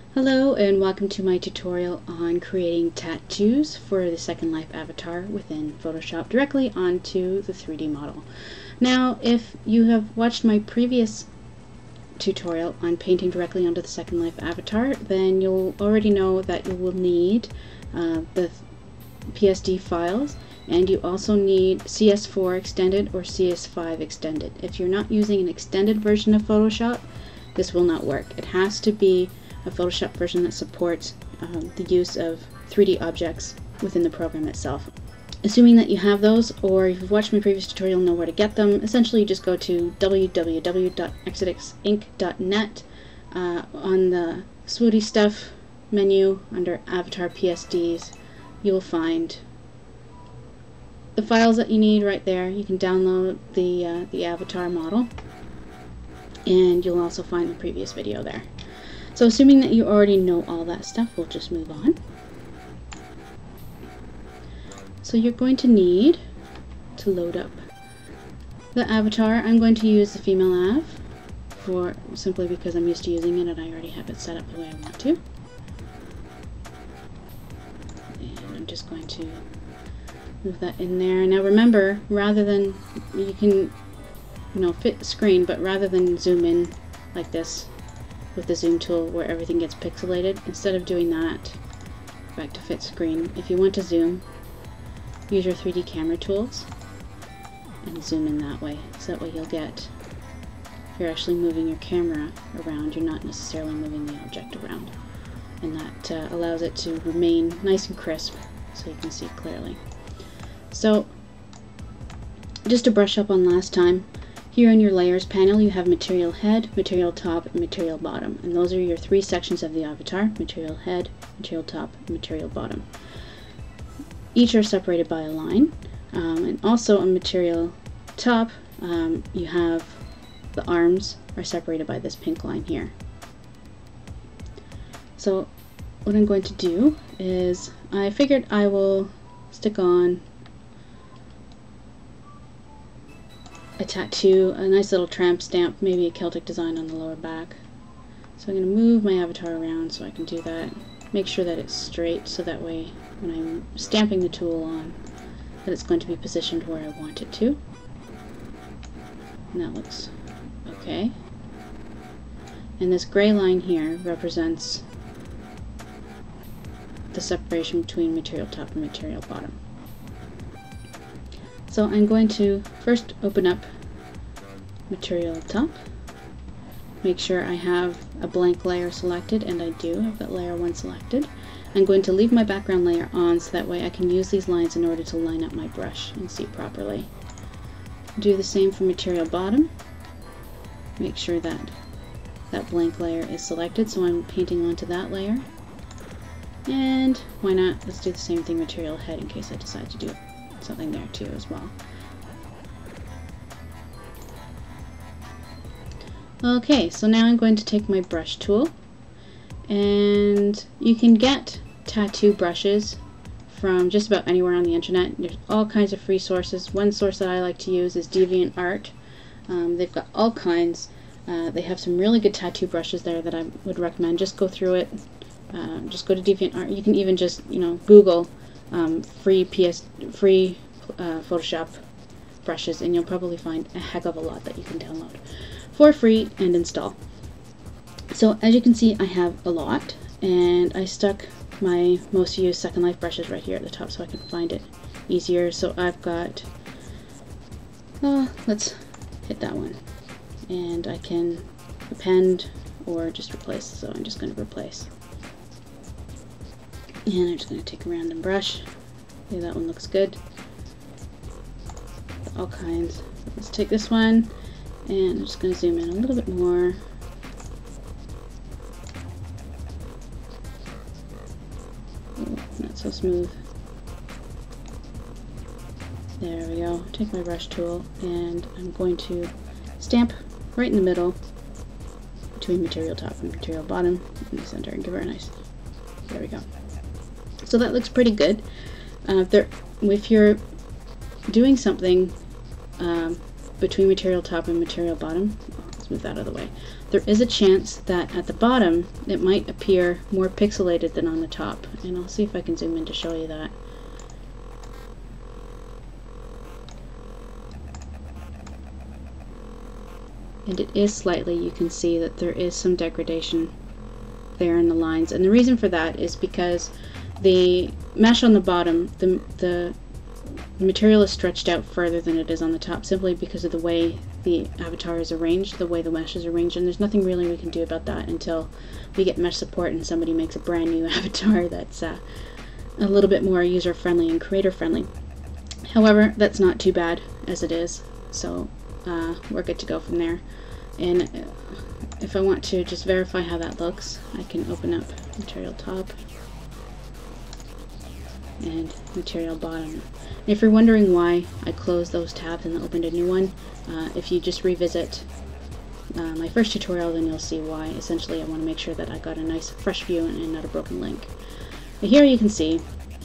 Hello and welcome to my tutorial on creating tattoos for the Second Life avatar within Photoshop directly onto the 3D model. Now, if you have watched my previous tutorial on painting directly onto the Second Life avatar, then you'll already know that you will need the PSD files, and you also need CS4 extended or CS5 extended. If you're not using an extended version of Photoshop, this will not work. It has to be a Photoshop version that supports the use of 3D objects within the program itself. Assuming that you have those, or if you've watched my previous tutorial, know where to get them. Essentially, you just go to www.exoticsinc.net. On the Swoody Stuff menu under Avatar PSDs, you will find the files that you need right there. You can download the avatar model, and you'll also find the previous video there. So assuming that you already know all that stuff, we'll just move on. So you're going to need to load up the avatar. I'm going to use the female av simply because I'm used to using it and I already have it set up the way I want to. And I'm just going to move that in there. Now remember, rather than, you can fit the screen, but rather than zoom in like this with the zoom tool where everything gets pixelated, instead of doing that, back to fit screen, if you want to zoom, use your 3D camera tools and zoom in that way. So that way you're actually moving your camera around, you're not necessarily moving the object around. And that allows it to remain nice and crisp so you can see clearly. So just to brush up on last time, here in your layers panel you have material head, material top, and material bottom. And those are your three sections of the avatar: material head, material top, and material bottom. Each are separated by a line. And also on material top, you have the arms are separated by this pink line here. So what I'm going to do is, I figured I will stick on a tattoo, a nice little tramp stamp, maybe a Celtic design on the lower back. So I'm going to move my avatar around so I can do that. Make sure that it's straight so that way when I'm stamping the tool on, that it's going to be positioned where I want it to. And that looks okay. And this gray line here represents the separation between material top and material bottom. So I'm going to first open up material top, make sure I have a blank layer selected, and I do. I've got layer 1 selected. I'm going to leave my background layer on so that way I can use these lines in order to line up my brush and see properly. Do the same for material bottom. Make sure that that blank layer is selected, so I'm painting onto that layer. And why not, let's do the same thing material head in case I decide to do something there too as well. Okay, so now I'm going to take my brush tool, and you can get tattoo brushes from just about anywhere on the internet. There's all kinds of free sources. One source that I like to use is DeviantArt. They've got all kinds. They have some really good tattoo brushes there that I would recommend. Just go through it. Just go to DeviantArt. You can even just Google free Photoshop brushes, and you'll probably find a heck of a lot that you can download for free and install. So as you can see, I have a lot, and I stuck my most used Second Life brushes right here at the top so I can find it easier. So I've got, let's hit that one, and I can append or just replace. So I'm just going to replace, and I'm just going to take a random brush. Okay, that one looks good. All kinds. Let's take this one, and I'm just going to zoom in a little bit more. Oh, not so smooth. There we go. Take my brush tool, and I'm going to stamp right in the middle between material top and material bottom in the center, and give her a nice, there we go. So that looks pretty good. If you're doing something between material top and material bottom, let's Let's move that out of the way. There is a chance that at the bottom it might appear more pixelated than on the top, and I'll see if I can zoom in to show you that. And it is slightly, you can see that there is some degradation there in the lines, and the reason for that is because the mesh on the bottom, the material is stretched out further than it is on the top, simply because of the way the avatar is arranged, the way the mesh is arranged, and there's nothing really we can do about that until we get mesh support and somebody makes a brand new avatar that's a little bit more user-friendly and creator-friendly. However, that's not too bad as it is, so we're good to go from there. And if I want to just verify how that looks, I can open up material top and material bottom. And if you're wondering why I closed those tabs and opened a new one, if you just revisit my first tutorial, then you'll see why. Essentially, I want to make sure that I got a nice fresh view and not a broken link. But here you can see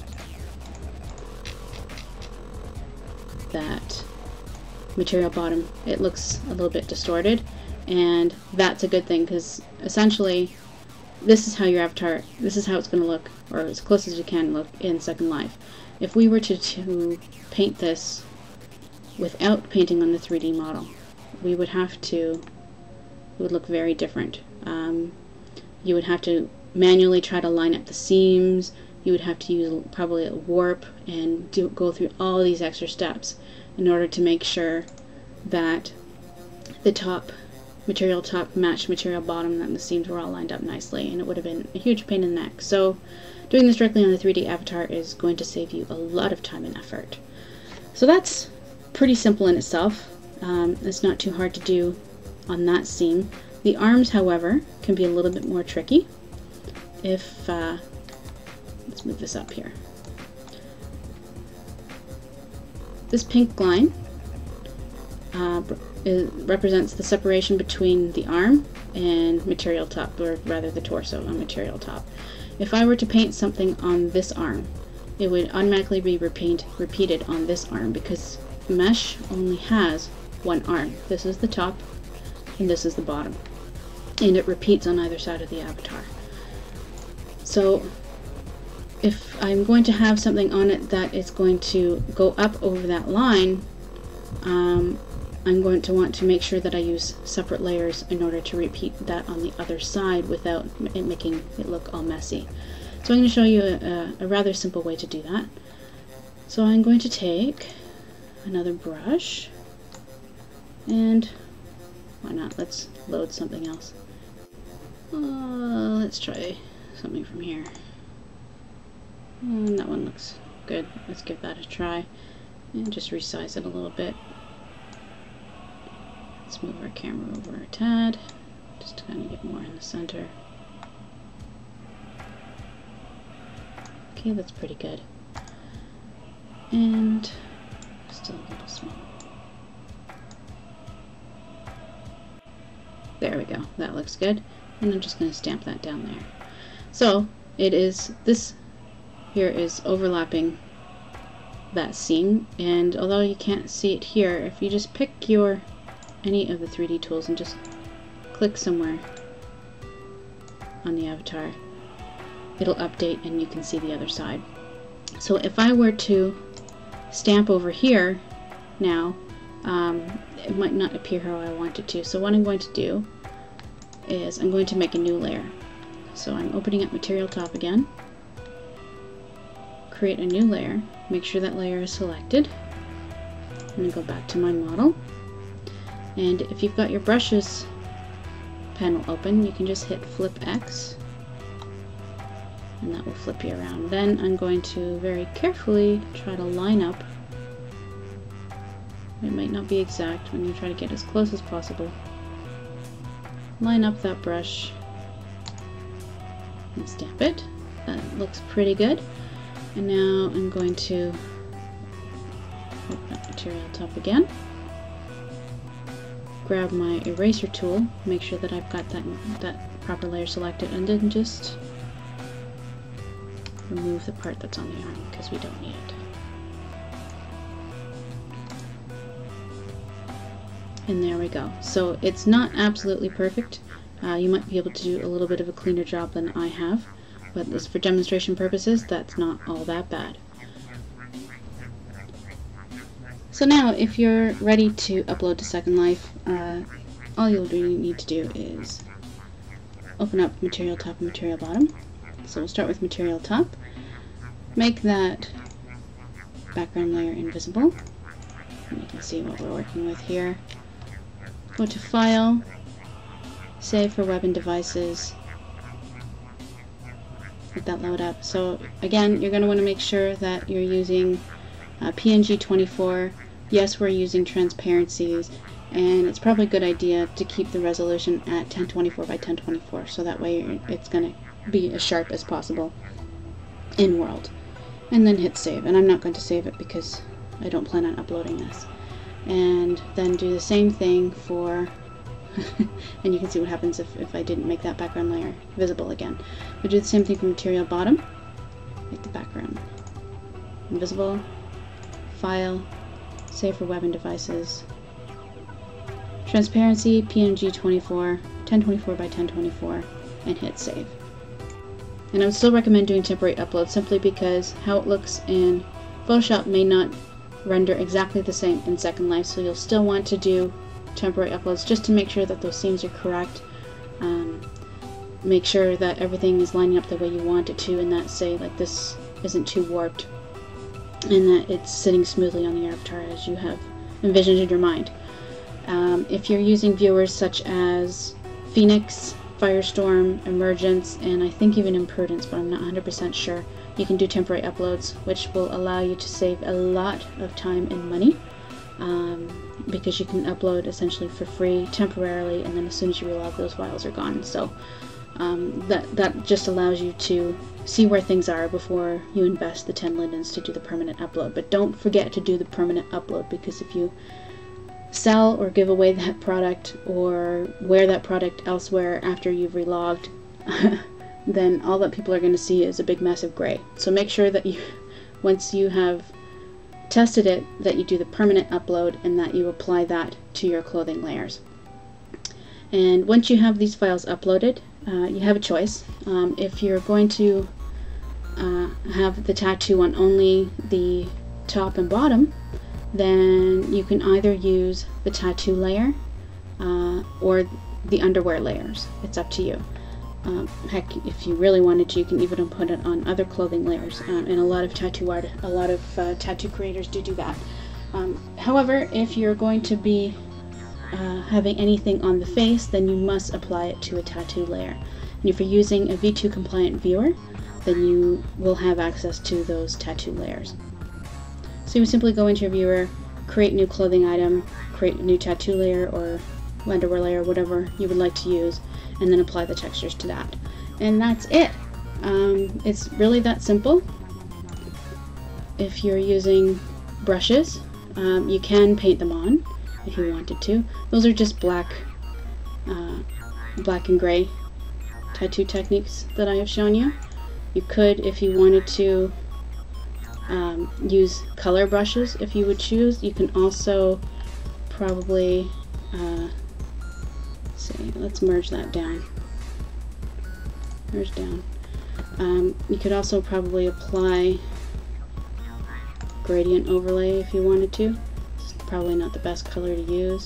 that material bottom, it looks a little bit distorted, and that's a good thing, because essentially this is how your avatar, this is how it's going to look, or as close as you can look in Second Life. If we were to paint this without painting on the 3D model, we would have to, it would look very different. You would have to manually try to line up the seams, you would have to use probably a warp and go through all these extra steps in order to make sure that the top, material top matched material bottom, and the seams were all lined up nicely, and it would have been a huge pain in the neck. So doing this directly on the 3D avatar is going to save you a lot of time and effort. So that's pretty simple in itself. It's not too hard to do on that scene. The arms, however, can be a little bit more tricky. If let's move this up here. This pink line represents the separation between the arm and material top, or rather the torso on material top. If I were to paint something on this arm, it would automatically be repeated on this arm, because mesh only has one arm. This is the top and this is the bottom, and it repeats on either side of the avatar. So if I'm going to have something on it that is going to go up over that line, I'm going to want to make sure that I use separate layers in order to repeat that on the other side without it making it look all messy. So I'm going to show you a rather simple way to do that. So I'm going to take another brush, and why not, let's load something else. Let's try something from here. And that one looks good. Let's give that a try and just resize it a little bit. Let's move our camera over a tad, just to kind of get more in the center. Okay, that's pretty good. And still a little small. There we go, that looks good. And I'm just going to stamp that down there. So it is, this here is overlapping that seam, and although you can't see it here, if you just pick any of the 3D tools and just click somewhere on the avatar, it'll update and you can see the other side. So if I were to stamp over here now, it might not appear how I want it to. So what I'm going to do is I'm going to make a new layer. So I'm opening up material top again, create a new layer, make sure that layer is selected. I'm going to go back to my model, and if you've got your brushes panel open, you can just hit flip X and that will flip you around. Then I'm going to very carefully try to line up. It might not be exact when you try to get as close as possible. Line up that brush and stamp it. That looks pretty good. And now I'm going to open up material top again, grab my eraser tool, make sure that I've got that proper layer selected, and then just remove the part that's on the arm because we don't need it. And there we go. So it's not absolutely perfect. You might be able to do a little bit of a cleaner job than I have, but this, for demonstration purposes, that's not all that bad. So now, if you're ready to upload to Second Life, all you'll really need to do is open up Material Top and Material Bottom. So we'll start with Material Top. Make that background layer invisible. And you can see what we're working with here. Go to File, Save for Web and Devices. Let that load up. So again, you're going to want to make sure that you're using PNG 24. Yes, we're using transparencies, and it's probably a good idea to keep the resolution at 1024 by 1024, so that way it's going to be as sharp as possible in world. And then hit save, and I'm not going to save it because I don't plan on uploading this. And then do the same thing for and you can see what happens if I didn't make that background layer visible again. We'll do the same thing for Material Bottom. Make the background invisible, File, Save for Web and Devices, Transparency, PNG 24, 1024 by 1024, and hit save. And I would still recommend doing temporary upload simply because how it looks in Photoshop may not render exactly the same in Second Life, so you'll still want to do temporary uploads just to make sure that those seams are correct. Make sure that everything is lining up the way you want it to, and that, say, like this isn't too warped, and that it's sitting smoothly on the avatar as you have envisioned in your mind. If you're using viewers such as Phoenix, Firestorm, Emergence, and I think even Imprudence, but I'm not 100% sure, you can do temporary uploads, which will allow you to save a lot of time and money, because you can upload essentially for free temporarily, and then as soon as you reload, those files are gone. So that just allows you to see where things are before you invest the 10 lindens to do the permanent upload. But don't forget to do the permanent upload, because if you sell or give away that product or wear that product elsewhere after you've relogged, then all that people are going to see is a big mess of gray. So make sure that you, once you have tested it, that you do the permanent upload and that you apply that to your clothing layers. And once you have these files uploaded, you have a choice. If you're going to have the tattoo on only the top and bottom, then you can either use the tattoo layer or the underwear layers. It's up to you. Heck, if you really wanted to, you can even put it on other clothing layers, and a lot of tattoo creators do that. However, if you're going to be having anything on the face, then you must apply it to a tattoo layer. And if you're using a V2 compliant viewer, then you will have access to those tattoo layers. So you would simply go into your viewer, create new clothing item, create a new tattoo layer or underwear layer, whatever you would like to use, and then apply the textures to that. And that's it. It's really that simple. If you're using brushes, you can paint them on if you wanted to. Those are just black and gray tattoo techniques that I have shown you. You could, if you wanted to, use color brushes if you would choose. You can also probably let's merge that down. Merge down. You could also probably apply gradient overlay if you wanted to. It's probably not the best color to use.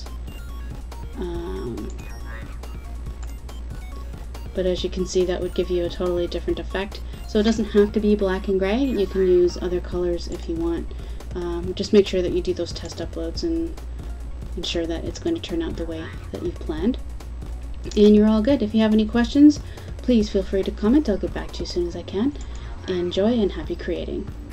But as you can see, that would give you a totally different effect. So it doesn't have to be black and gray. You can use other colors if you want. Just make sure that you do those test uploads and ensure that it's going to turn out the way that you've planned. And you're all good. If you have any questions, please feel free to comment. I'll get back to you as soon as I can. Enjoy and happy creating.